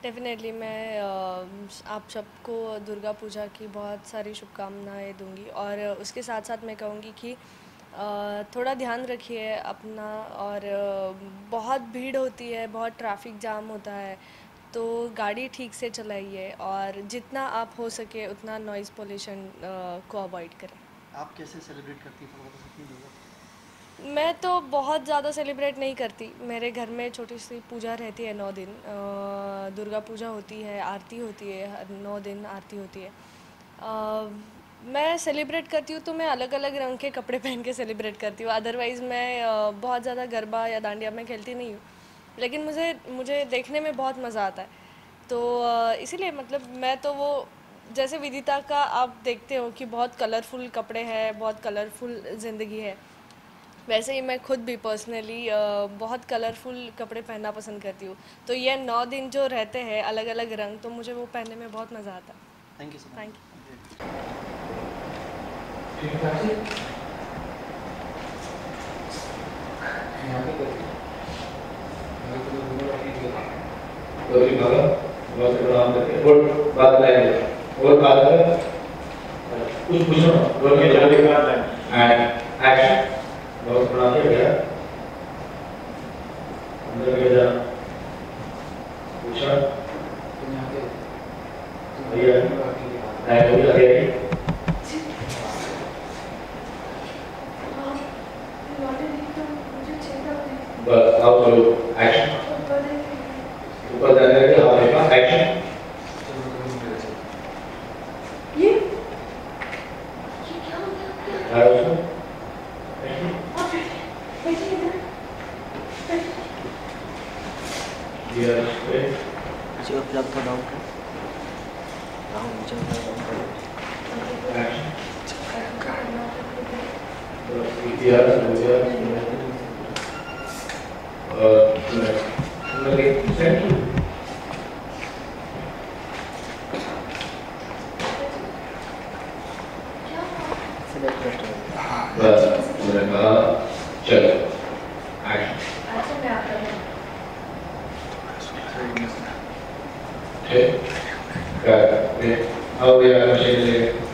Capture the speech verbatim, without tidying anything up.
Definitely मैं अ, आप सबको दुर्गा पूजा की बहुत सारी शुभकामनाएँ दूँगी और उसके साथ-साथ मैं कहूँगी कि अ, थोड़ा ध्यान रखिए अपना और अ, बहुत भीड़ होती है, बहुत ट्रैफ़िक जाम होता है, तो गाड़ी ठीक से चलाइए और जितना आप हो सके उतना नॉइज़ पॉल्यूशन अ, को अवॉइड करें। आप कैसे सेलिब्रेट करती हैं? थोड़ा बता सकती हैं दुर्गा पूजा? मैं तो बहुत ज़्यादा सेलिब्रेट नहीं करती। मेरे घर में छोटी-सी पूजा रहती है नौ दिन। अ, दुर्गा पूजा होती है, आरती होती है, हर नौ दिन आरती होती है। अ, मैं सेलिब्रेट करती हूँ तो मैं अलग-अलग रंग के कपड़े पहन के सेलिब्रेट करती हूँ। अदरवाइज़ मैं अ, बहुत ज़्यादा गरबा या डांडिया मैं खेलती नहीं हूँ। लेकिन मुझे मुझे देखने में बहुत मज़ा आता है। तो अ, इसीलिए मतलब मैं तो वो जैसे विदिता का आप देखते हो कि बहुत कलरफुल कपड़े हैं, बहुत कलरफुल ज़िंदगी है। वैसे ही मैं खुद भी पर्सनली बहुत कलरफुल कपड़े पहनना पसंद करती हूँ। तो ये नौ दिन जो रहते हैं अलग-अलग रंग, तो मुझे वो पहनने में बहुत मज़ा आता है। Thank you so much. Thank you. Gauri भागा बहुत से प्रणाम करके और बात लाएंगे और बात करें कुछ पूछो और के जल्दी बात लाएं एंड एक्शन बहुत प्रणाम किया गया अंदर के जा पूछा भैया नहीं हो गया बस आओ चलो एक्शन ऊपर जाने लगे हाथ देखा एक्शन ये ये क्या हो गया? है उसको ये पे जी और जब थोड़ा डाउन कर डाउन नीचे डाउन कर एक्शन बस इतिहास हो गया और लगे सेंटर सिलेक्ट रेस्ट बस मैंने कहा चलो एक्शन अच्छा मैं आपका ठीक है अब यार मशीन ले